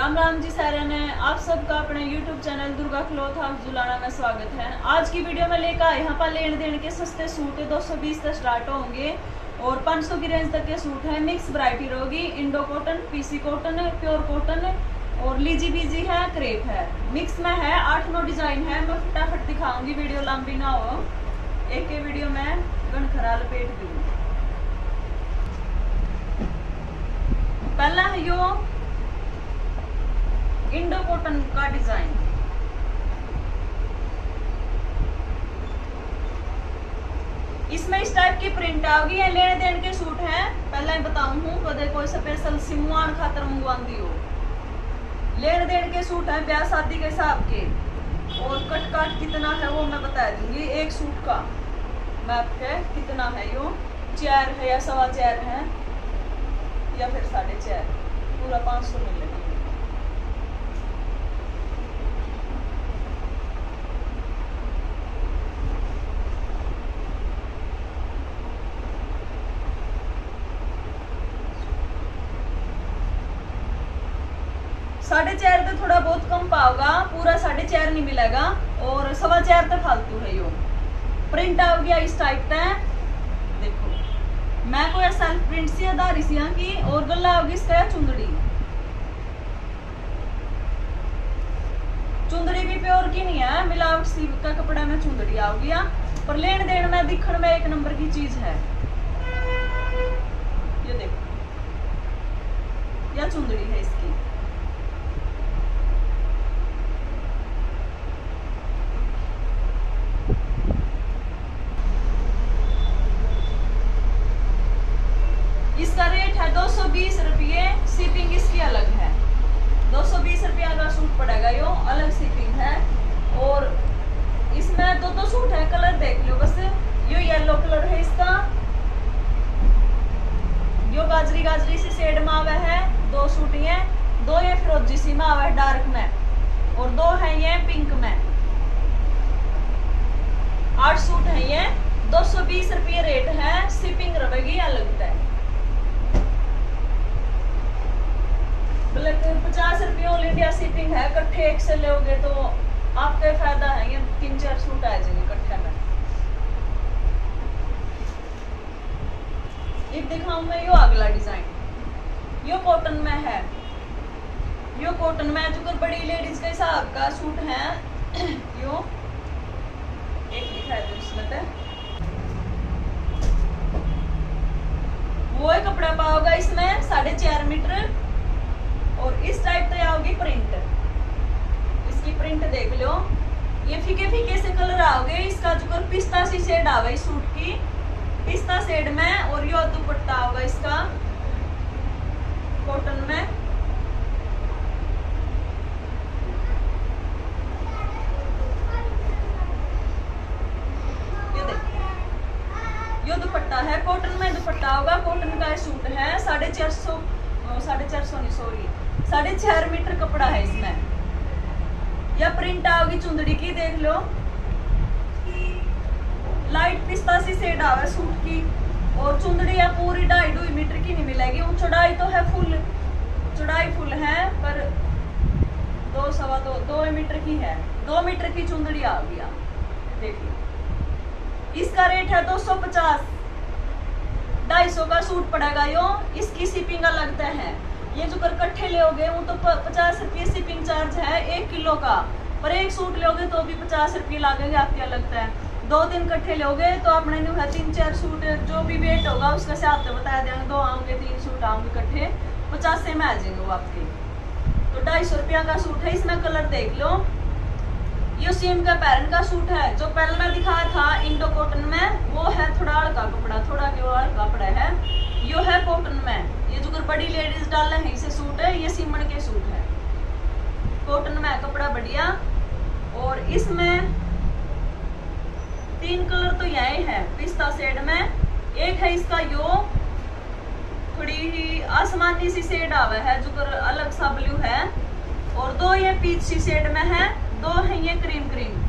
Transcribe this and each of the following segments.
राम राम जी सारे ने आप सबका अपने YouTube channel Durga cloth house Julana में स्वागत है। आज की वीडियो में लेकर यहाँ पर लेन देन के सस्ते सूट 220 तक स्टार्ट होंगे और 500 की रेंज तक के सूट है। मिक्स वैरायटी रहेगी, Indo cotton, PC cotton, pure cotton और लीजी बीजी है, क्रेप है। मिक्स में है 8-9 डिजाइन है। मैं फटाफट दिखाऊंगी, वीडियो लंबी ना हो। एक के वीडियो में गन खरा लपेट दूंगी। पहला है यो इंडो कॉटन का डिजाइन। इसमें इस टाइप की प्रिंट आओगी। ये लेने देने के सूट हैं। पहले ही बताऊं हूं कदे कोई स्पेशल सिमुआन खातर मंगवांदी हो। लेने देने के सूट हैं ब्याह शादी के हिसाब के। और कट काट कितना है वो मैं बता दूंगी। एक सूट का मैप है कितना है, यो 4 है या 4.25 है या फिर 4.5। पूरा 500 मिलेगा। साढ़े 4 तो थोड़ा बहुत कम पाओगा, पूरा 4.5 नहीं मिलेगा। और 4.25 तक फालतू है। यो प्रिंट आ गया इस टाइप का। देखो मैं कोई सेल्फ प्रिंट सी आधारी सी की। और गला होगी इसका चुंदड़ी। चुंदड़ी भी प्योर की नहीं है, मिलावट सी का कपड़ा में चुंदड़ी आ गया। पर लेन देन में दिखण में एक नंबर की चीज है। ये देखो यह चुंदड़ी है इसकी। इसका रेट है 220 रुपये। शिपिंग इसकी अलग है। 220 रुपया का सूट पड़ेगा। यो अलग शिपिंग है। और इसमें दो सूट है। कलर देख लो बस। यो येलो कलर है इसका। यो गाजरी गाजरी सी शेड में आवे है। 2 सूट ये 2 ये फिरोजी सी में आवे है डार्क में। और 2 है ये पिंक में। 8 सूट है ये। 220 रुपये रेट है। शिपिंग रहेगी अलग है। 50 रुपये ऑल इंडिया शिपिंग है। इकट्ठे एक से लोगे तो आपका फायदा है। ये 3-4 सूट आ जाएंगे इकट्ठे में। एक दिखाऊं मैं यो अगला डिजाइन। यो कॉटन में है। यो कॉटन में जो बड़ी लेडीज के हिसाब का सूट है। यो एक दिखा दो इसमें तो वो कपड़ा पाओगा इसमें 4.5 मीटर। और इस टाइप तो आओगी प्रिंट। इसकी प्रिंट देख लो। ये फीके फीके से कलर आओगे। इसका जो पिस्ता सी शेड आवे इस सूट की, पिस्ता शेड में। और यो दुपट्टा होगा इसका कॉटन में। ये देखो यो दुपट्टा है। कॉटन में दुपट्टा होगा। कॉटन का सूट है। 450 नहीं सॉरी 4.5 मीटर कपड़ा है इसमें। यह प्रिंट आओगी चुंदड़ी की। देख लो लाइट पिस्ता सी शेड आवे सूट की। और चुंदड़ी है पूरी 2.5 मीटर की नहीं मिलेगी। वो चौड़ाई तो है फुल, चौड़ाई फुल है पर 2 मीटर की है। 2 मीटर की चुंदड़ी आ गया। देख लो इसका रेट है 250। 250 का सूट पड़ेगा यो। इसकी शिपिंग अलग है। ये जो इकट्ठे लोगे वो तो 50 रुपये शिपिंग चार्ज है 1 किलो का। पर एक सूट लोगे तो भी 50 रुपये लगेंगे आपके अलग है। 2-3 इकट्ठे लोगे तो अपने 3-4 सूट जो भी वेट होगा उसका हिसाब से बता देंगे। 2 आएंगे 3 सूट आएंगे इकट्ठे 50 में आ जाएंगे वो आपके। तो 250 रुपया का सूट है। इसमें कलर देख लो। ये सीम का पैरन का सूट है। जो पहले मैं दिखाया था इंडो कॉटन में वो है थोड़ा हल्का कपड़ा, थोड़ा क्यों हल्का कपड़ा है। यो है कॉटन में। ये जो बड़ी लेडीज डाले हैं इसे सूट है। ये सीमन के सूट है। कॉटन में कपड़ा बढ़िया। और इसमें 3 कलर तो यही है पिस्ता शेड में। एक है इसका यो थोड़ी ही आसमानी सी शेड आवे है जो अलग सा ब्लू है। और 2 ये पीच सी शेड में है। 2 है ये क्रीम क्रीम।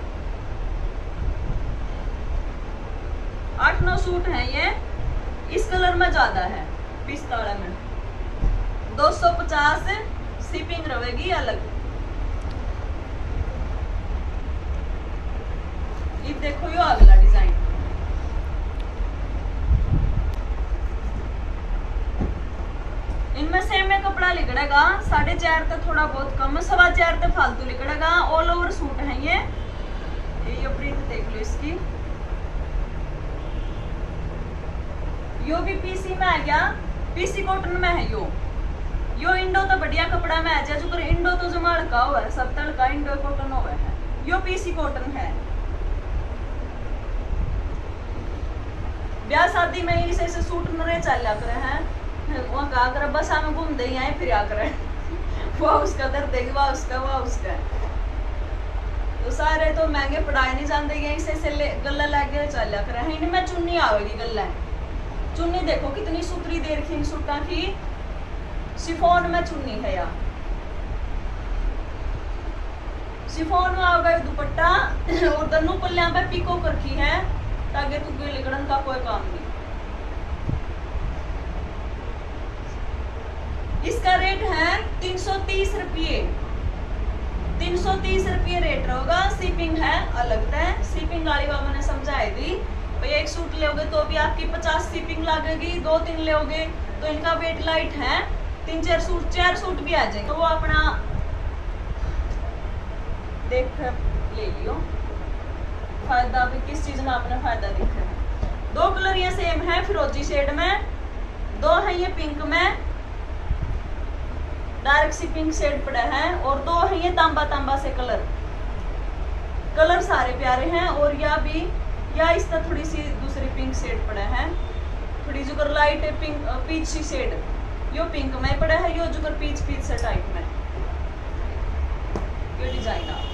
8-9 सूट है ये। इस कलर में ज्यादा है पिस्ता वाला में। 250 शिपिंग रहेगी अलग। ये देखो यो अगला डिजाइन, इनमें सेम में कपड़ा लिखड़ेगा 4.5 तक, थोड़ा बहुत कम, 4.25 तक फालतू लिखड़ेगा। ऑल ओवर सूट है ये प्रिंट देख लो इसकी। यो भी पीसी में आ गया, पीसी कॉटन में है यो इंडो तो बढ़िया कपड़ा में आ जाए, जो इंडो तो जो हल्का हुआ है, सब तड़का इंडो कॉटन हुआ है, यो पीसी कॉटन है। ब्याह शादी में इसे सूट नरे चल करे हैं, वहाँ का कर बस हमें घूम दे आए फिर करे वह उसका दर्द देगी, वह उसका तो सारे तो महंगे पढ़ाए नहीं जाते, इसे गला लगे चल करे हैं। इनमें चुन्नी आवेगी, गला चुन्नी देखो कितनी सुथरी दे रखी सूटा की, शिफॉन में चुन्नी है यार, शिफॉन में आ गए दुपट्टा और दोनों पल्लियां पे पिको कर रखी है ताकि तुगे लिखड़न का कोई काम नहीं। इसका रेट है 330 रुपये, 330 रुपये रेट होगा। शिपिंग है अलग है, शिपिंग वाली बाबा ने समझाई दी भाई, एक सूट लोगे तो भी आपकी 50 शिपिंग लगेगी, 2-3 लोगे तो इनका वेट लाइट है, 3-4 सूट 4 सूट भी आ जाएंगे, तो वो अपना देख ले लियो फायदा भी, किस चीज में आपने फायदा दिखा है। 2 कलर ये सेम है फिरोजी शेड में, 2 है ये पिंक में डार्क सी पिंक शेड पड़ा है, और 2 है ये तांबा से कलर सारे प्यारे हैं। और या इसका थोड़ी सी दूसरी पिंक शेड पड़ा है, थोड़ी जो लाइट पिंक पीच सी शेड, यो पिंक में पड़ा है, यो जो पीच से टाइप में ये डिजाइन आ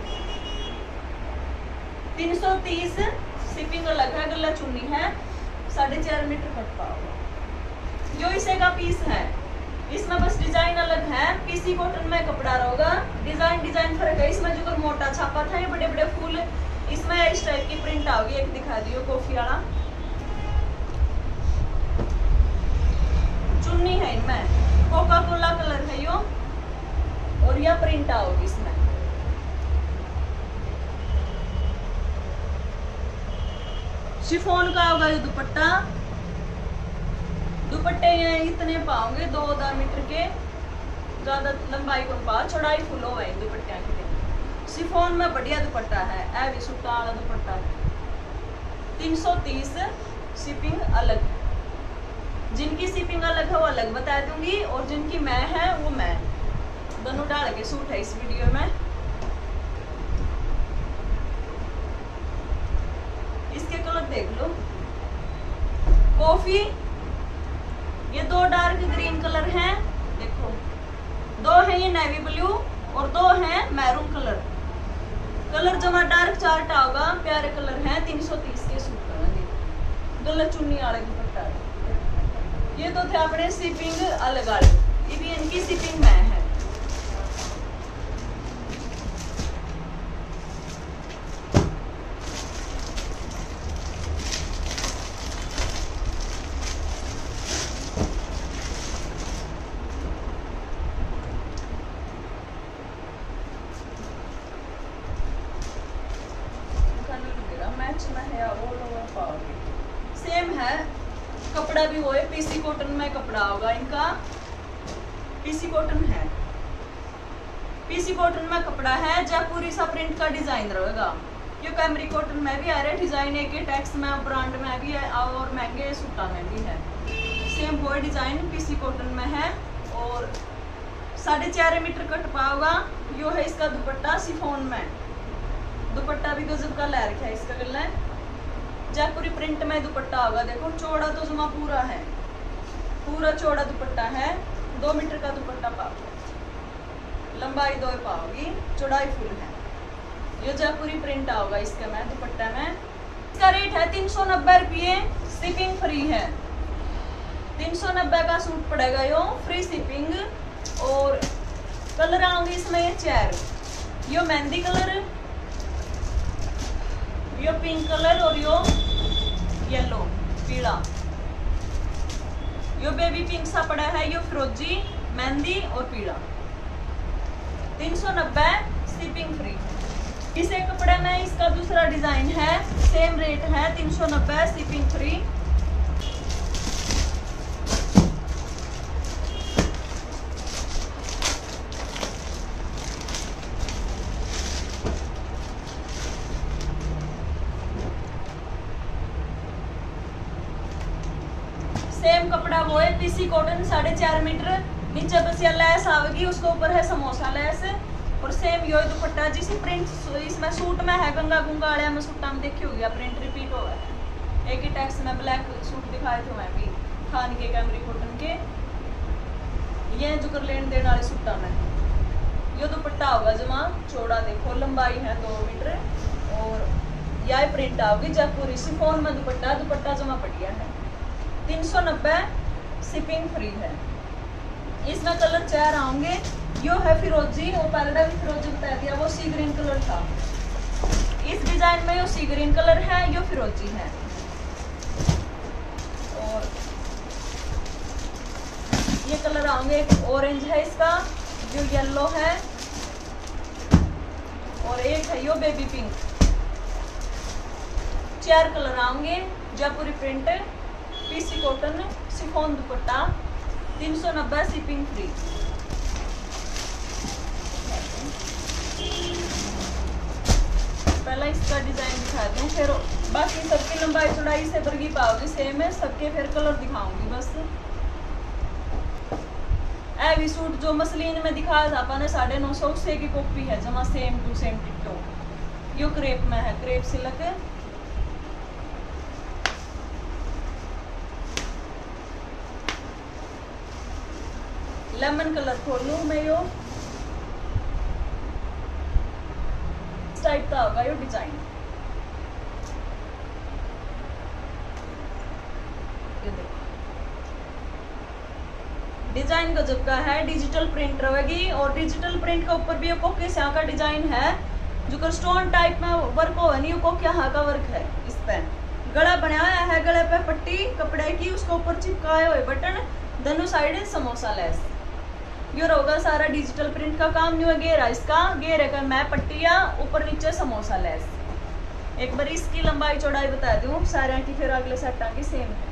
330 शिपिंग अलग है, गला चुन्नी है, 4.5 मीटर कट पाओगे। यो इसे का पीस है, इसमें बस डिजाइन अलग है, पीसी कॉटन में कपड़ा रहेगा, डिजाइन फर्क है। इसमें जो मोटा छापा था ये बड़े फूल, इसमें इस टाइप की प्रिंट आओगी। एक दिखा दियो कॉफी वाला चुन्नी है, इनमें कोका कोला कलर है यो, और यह प्रिंट आओगी इसमें। शिफॉन का होगा ये दुपट्टा, दुपट्टे ये इतने पाओगे 2 मीटर के, ज्यादा लंबाई को पा, चौड़ाई फुल हो है दुपट्टिया की। शिफॉन में बढ़िया दुपट्टा है, ए भी सूटा वाला दुपट्टा है। 330 शिपिंग अलग, जिनकी शिपिंग अलग है वो अलग बता दूंगी, और जिनकी मैं है वो मैं, दोनों डाल के सूट है इस वीडियो में। इसके कलर देख लो, कॉफी, ये 2 डार्क ग्रीन कलर हैं, देखो 2 है ये नेवी ब्लू और 2 है मैरून कलर जमा डार्क चार्ट होगा, प्यारे कलर हैं। 330 के सूट करेंगे, गला चुन्नी वाले दुपट्टा। ये तो थे अपने शिपिंग अलग वाले, ये भी इनकी शिपिंग में है। सेम है, कपड़ा भी वो है, पीसी कॉटन में कपड़ा होगा इनका, पीसी कॉटन है, पीसी कॉटन में कपड़ा है। जयपुरी सा प्रिंट का डिजाइन रहेगा, ये कैमरी कॉटन में भी आ रहा है डिजाइन, एक टैक्स में ब्रांड में भी है और महंगे सूटा में भी है। सेम वो डिजाइन पीसी कॉटन में है, और 4.5 मीटर कट पाओगा। यो है इसका दुपट्टा शिफॉन में, दुपट्टा भी गजब का ले रखा है इसका गला, जयपुरी प्रिंट में दुपट्टा होगा। देखो चौड़ा तो जुमा पूरा है, पूरा चौड़ा दुपट्टा है, 2 मीटर का दुपट्टा पाओगे, लंबाई 2 पाओगी, चौड़ाई फुल है। ये जयपुरी प्रिंट होगा इसका में दुपट्टा में। इसका रेट है 390 रुपये, शिपिंग फ्री है। 390 का सूट पड़ेगा यो, फ्री शिपिंग। और कलर आएंगे इसमें ये 4, यो मेहंदी कलर, यो पिंक कलर और यो येलो पीला, यो बेबी पिंक सा पड़ा है, यो फिरोजी, मेहंदी और पीला। 390 शिपिंग फ्री। इसे कपड़े में इसका दूसरा डिजाइन है, सेम रेट है 390 शिपिंग फ्री। सेम कपड़ा वो है पीसी कॉटन 4.5 मीटर, नीचे बस ये लेस आवेगी, उसके ऊपर है समोसा लेस और सेम यो दुपट्टा जिस प्रिंट इसमें सूट में है गंगा गुंगा वाले में सूटा में देखी होगी प्रिंट रिपीट हुआ है। एक ही टैक्स में ब्लैक सूट दिखाए थे मैं भी खान के कैमरी कॉटन के, ये जो कर लेन देने वाले सूटा में यो दुपट्टा होगा जमा चौड़ा, देखो लंबाई है 2 मीटर और यह प्रिंट आओगी जयपुरी शिफॉन में दुपट्टा, दुपट्टा जमा बढ़िया है। 390 शिपिंग फ्री है। इसमें कलर 4 आएंगे, यो है फिरोजी और पहले भी फिरोजी बता दिया, वो सी ग्रीन कलर था। इस डिजाइन में यो सी ग्रीन कलर है, यो फिरोजी है और ये कलर आएंगे, एक ऑरेंज है इसका, जो येलो है और एक है यो बेबी पिंक। 4 कलर आएंगे, जयपुरी प्रिंट पीसी कॉटन शिफॉन दुपट्टा 390 शिपिंग फ्री। पहला इसका डिजाइन दिखाते हैं, फिर बाकी सबकी लंबाई चौड़ाई से बरगी पाओगी सेम है, सबके फिर कलर दिखाऊंगी बस। भी सूट जो मसलिन में दिखाया था अपन 950 उससे की कॉपी है जमा सेम टू सेम टिट्टो। यो क्रेप में है, क्रेप सिल्क लेमन कलर खोलूं मैं, यो इस टाइप का होगा यो डिजाइन। ये देखो डिजाइन गजब का है, डिजिटल प्रिंट रहेगी और डिजिटल प्रिंट के ऊपर भी कोके स्या का डिजाइन है, जो कर स्टोन टाइप में वर्क हो नहीं, यो कोके यहाँ का वर्क है। इस पे गला बनाया है, गले पे पट्टी कपड़े की, उसके ऊपर चिपकाए हुए बटन, दोनों साइड समोसा लेस। ये होगा सारा डिजिटल प्रिंट का काम। नहीं है घेरा इसका, घेरे का मैं पट्टिया ऊपर नीचे समोसा लेस। एक बार इसकी लंबाई चौड़ाई बता दूं सारे की, फिर अगले सेटा की सेम है।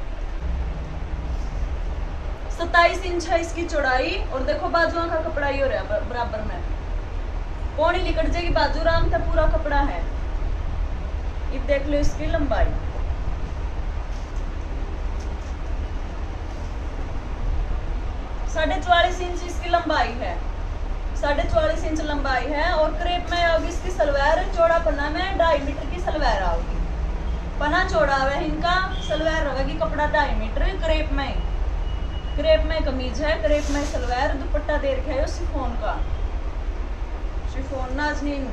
27 इंच है इसकी चौड़ाई और देखो बाजुओं का कपड़ा ही हो रहा है बराबर में, पौनी लिकट जाएगी बाजू राम का पूरा कपड़ा है। ये देख लो इसकी लंबाई, साढ़े 44 इंच इसकी लंबाई है, 44.5 इंच लंबाई है। और क्रेप में आओगी इसकी सलवार, चौड़ा पन्ना में 2.5 मीटर की सलवार आओगी, पन्ना चौड़ा है इनका, सलवार रहेगी कपड़ा 2.5 मीटर। क्रेप में कमीज है, क्रेप में सलवार, दुपट्टा दे रखा है शिफॉन का, शिफॉन नाजनीन,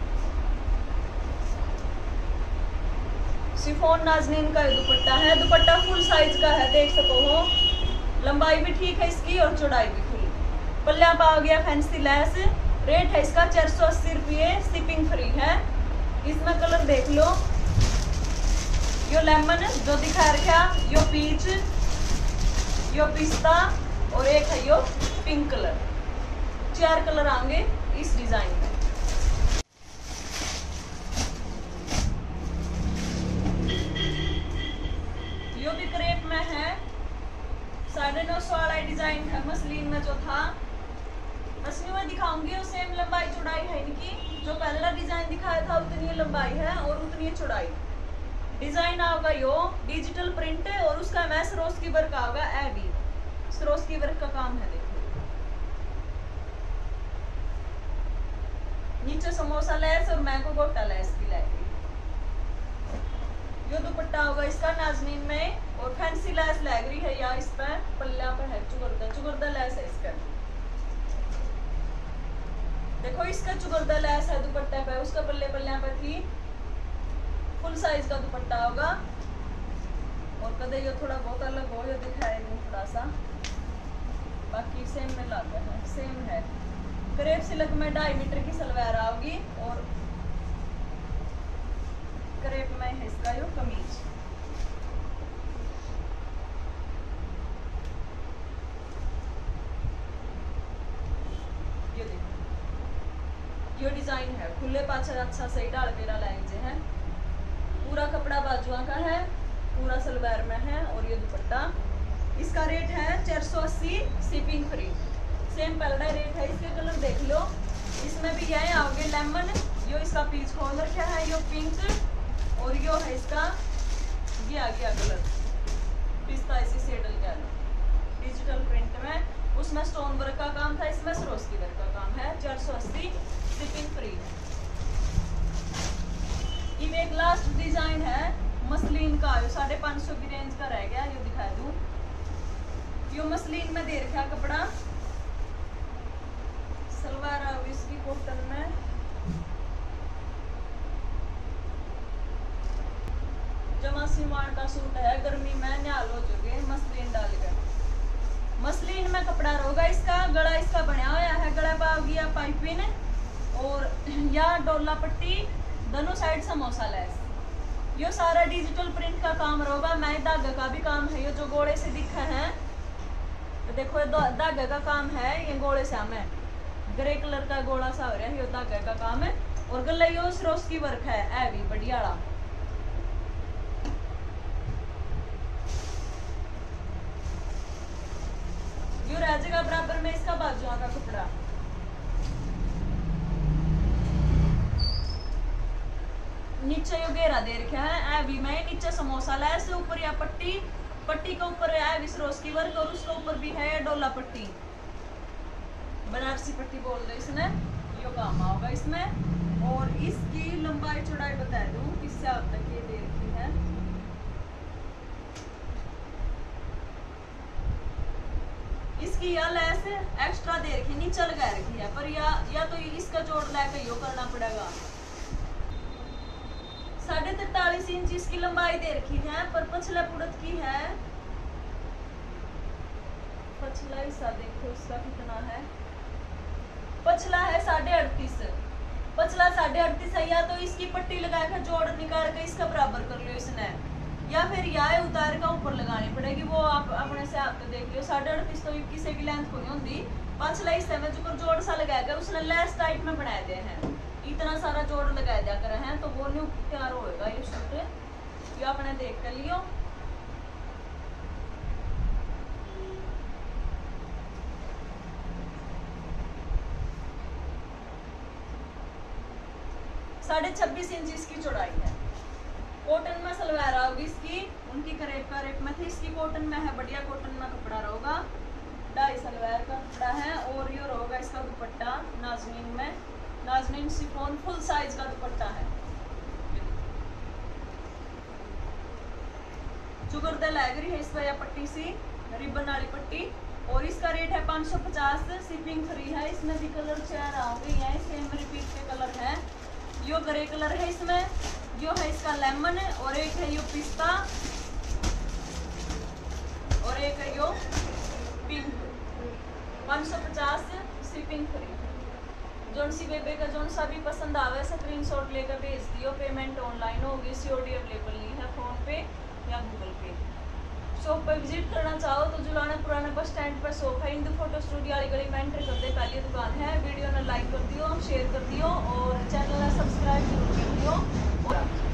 शिफॉन नाजनीन का दुपट्टा है। दुपट्टा फुल साइज का है, देख सको हो, लंबाई भी ठीक है इसकी और चौड़ाई भी फुल। पल्ला पाओ गया फैंसी लेस, रेट है इसका 480 रुपये, शिपिंग फ्री है। इसमें कलर देख लो, यो लेमन जो दिखा रखा, यो पीच, यो पिस्ता और एक है यो पिंक कलर। 4 कलर आएंगे इस डिजाइन में। यो भी क्रेप में है, 950 वाला डिजाइन है मसलिन में जो था, मसलिन में दिखाऊंगी और सेम लंबाई चौड़ाई है इनकी, जो पहला डिजाइन दिखाया था उतनी लंबाई है और उतनी चौड़ाई। डिजाइन आओगा यो डिजिटल प्रिंट और उसका मैं सरोस्की वर्क आओगा, ए भी सरोस्की वर्क का काम है। देखो नीचे समोसा लेस और मैं को गोटा लेस भी लाएगी। यो दुपट्टा होगा इसका नाजनीन में और फैंसी लेस लग रही है, या इस पर पल्ला पर है चुगरदा लेस है इसका। देखो इसका चुगरदा लेस है दुपट्टे पे, उसका पल्ले पर थी। फुल साइज का दुपट्टा होगा और कदे ये थोड़ा बहुत अलग हो, ये दिखाए थोड़ा सा, बाकी सेम में लाता है, सेम है। क्रेप सिल्क में 2.5 मीटर की सलवार आओगी और क्रेप में है इसका यो कमीज। ये देखो यो डिजाइन है खुले पाछे अच्छा सही ढाल मेरा लाइन जे है। पूरा कपड़ा बाजुआ का है, पूरा सलवार में है और ये दुपट्टा। इसका रेट है 480 शिपिंग फ्री। सेम पलड़ा रेट है। इसके कलर देख लो, इसमें भी यह आओगे लेमन, यो इसका पीच खोल रखा है, यो पिंक और यो है इसका ये आ गया कलर पिस्ता इसी सेडल का डिजिटल प्रिंट में। उसमें स्टोन वर्क का काम था, इसमें सरोस्की वर्क का काम है। 480 शिपिंग फ्री। ये एक लास्ट डिजाइन है मसलिन का, यो 550 की रेंज का रह गया। यो दिखा दूं, यो मसलिन में दे रखा कपड़ा, सलवार इसकी कॉटन में। जमा सीमान का सूट है, गर्मी में न्याल हो चुके मसलिन डालकर। मसलिन में कपड़ा रहेगा इसका। गला इसका बना हुआ है, गला पाव गया पाइपिंग और या डोला पट्टी, दोनों साइड समोसा लेस। यो सारा डिजिटल प्रिंट का काम रहेगा। मैं धागे का भी काम है, ये जो गोले से दिखा है तो देखो ये धागे का काम है। ये गोले से हमें ग्रे कलर का गोला सा हो रहा है, ये धागे का काम है। और गला यो सरोस्की वर्क है, ऐ भी बढ़िया वाला। यो रहेगा बराबर में इसका बाजुआ का कपड़ा। नीचे यो घेरा दे रखा है, ऐ भी मैं नीचे समोसा लाया से ऊपर या पट्टी, पट्टी के ऊपर है विसरोस की वर्क और उसके ऊपर भी है डोला पट्टी, बनारसी पट्टी बोल दो इसने। यो काम होगा इसमें। और इसकी लंबाई चौड़ाई बता दूं किससे अब तक ये दे रखी है। इसकी या लेस एक्स्ट्रा दे रखी, नीचे लगा रखी है, पर या तो इसका जोड़ लेकर यो करना पड़ेगा। 43.5 इंच इसकी लंबाई दे रखी है, पर पछला पुड़त की है। पछला हिस्सा देखो इसका कितना है, पछला है 38.5। पछला 38.5 है, या तो इसकी पट्टी लगाकर जोड़ निकाल के इसका बराबर कर लो इसने, या फिर यह उतार का ऊपर लगानी पड़ेगी, वो आप अपने से आप देख लियो। 38.5 तो किसी की लेंथ को नहीं होती। पछला हिस्से में जो जोड़ सा लगाया उसने लेस टाइप में बनाए दिए हैं, इतना सारा जोड़ लगा दिया कर हैं, तो वो न्यू तैयार होएगा ये सूट। ये आपने देख कर लियो। साढ़े 26 इंच इसकी चौड़ाई है। कॉटन में सलवार आओगी इसकी, उनकी करेब का रेट में थी, इसकी कॉटन में है, बढ़िया कॉटन में कपड़ा रहेगा। 2.5 सलवार का कपड़ा है और ये रहेगा इसका दुपट्टा नाजनीन में, नाजनीन शिफॉन फुल साइज का दुपट्टा है। चुगरदा लग रही है इस पर पट्टी सी रिबन वाली पट्टी, और इसका रेट है 550 शिपिंग फ्री है। इसमें भी कलर 4 आओगे, यह सेम रिपीट के कलर है। यो ग्रे कलर है इसमें, जो है इसका लेमन और एक है यो पिस्ता और एक है यो पिंक। 550 shipping free. जोन सी बेबे का जोन सा भी पसंद आवे स्क्रीनशॉट लेकर भेज दियो। पेमेंट ऑनलाइन होगी, सीओडी अवेलेबल नहीं है फोन पे या गूगल पे। शॉप पर विजिट करना चाहो तो जुलाना पुराना बस स्टैंड पर शॉप है, हिंदू फोटो स्टूडियो वाली गली में एंट्री करते पहली दुकान है। वीडियो ने लाइक कर दियो, शेयर कर दियो और चैनल ने सब्सक्राइब जरूर कर दियो।